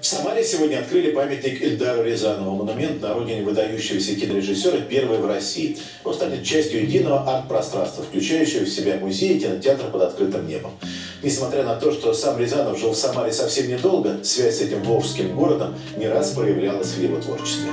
В Самаре сегодня открыли памятник Эльдару Рязанову. Монумент на родине выдающегося кинорежиссера первый в России. Он станет частью единого арт-пространства, включающего в себя музей и кинотеатр под открытым небом. Несмотря на то, что сам Рязанов жил в Самаре совсем недолго, связь с этим волжским городом не раз проявлялась в его творчестве.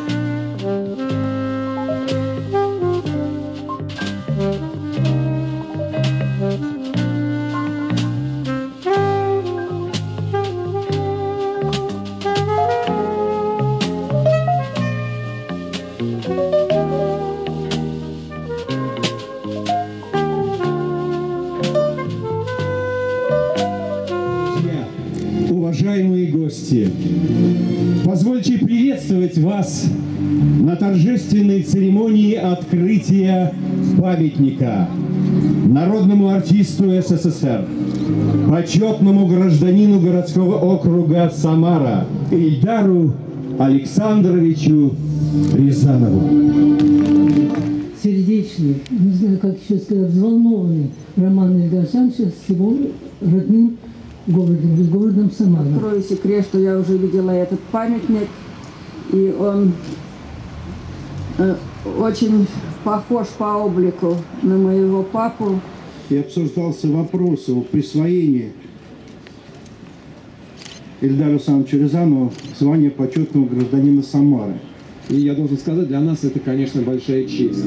Уважаемые гости, позвольте приветствовать вас на торжественной церемонии открытия памятника народному артисту СССР, почетному гражданину городского округа Самара Эльдару Александровичу Рязанову. Сердечный, не знаю, как еще сказать, взволнованный Роман Эльдар Александрович с его родным городом Самара. Открою секрет, что я уже видела этот памятник, и он очень похож по облику на моего папу. И обсуждался вопрос о присвоении Эльдару Александровичу Рязанову звания почетного гражданина Самары. И я должен сказать, для нас это, конечно, большая честь.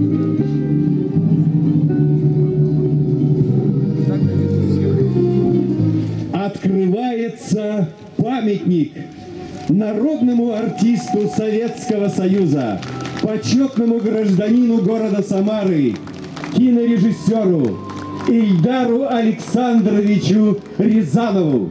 Открывается памятник народному артисту Советского Союза, почетному гражданину города Самары, кинорежиссеру Эльдару Александровичу Рязанову.